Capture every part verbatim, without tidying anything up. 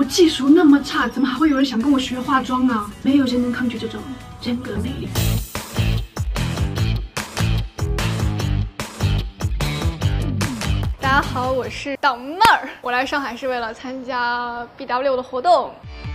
我技术那么差，怎么还会有人想跟我学化妆啊？没有人能抗拒这种人格魅力。 大家好，我是Dang Mei，我来上海是为了参加 B W 的活动。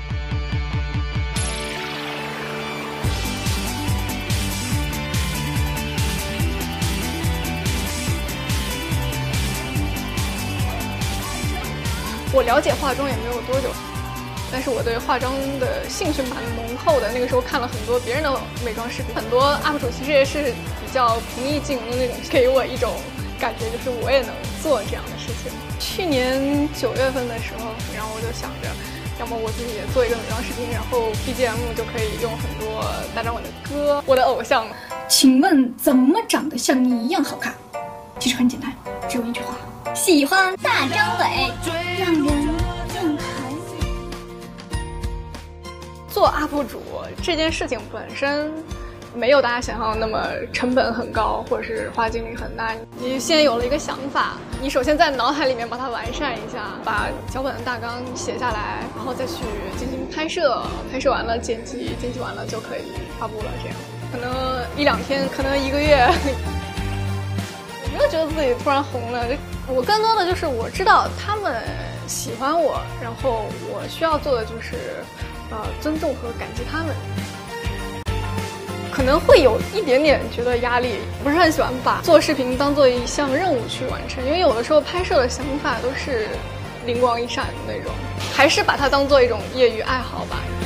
我了解化妆也没有多久，但是我对化妆的兴趣蛮浓厚的。那个时候看了很多别人的美妆视频，很多 U P 主其实也是比较平易近人的那种，给我一种感觉，就是我也能做这样的事情。去年九月份的时候，然后我就想着，要么我自己也做一个美妆视频，然后 B G M 就可以用很多大张伟的歌，我的偶像。 请问怎么长得像你一样好看？其实很简单，只有一句话：喜欢大张伟，让人更讨厌。 做 U P 主这件事情本身没有大家想象的那么成本很高，或者是花精力很大。你先有了一个想法，你首先在脑海里面把它完善一下，把脚本的大纲写下来，然后再去进行拍摄，拍摄完了剪辑，剪辑完了就可以发布了。这样可能一两天，可能一个月。我没有觉得自己突然红了，我更多的就是我知道他们喜欢我，然后我需要做的就是呃尊重和感激他们。可能会有一点点觉得压力，不是很喜欢把做视频当做一项任务去完成，因为有的时候拍摄的想法都是灵光一闪的那种，还是把它当做一种业余爱好吧。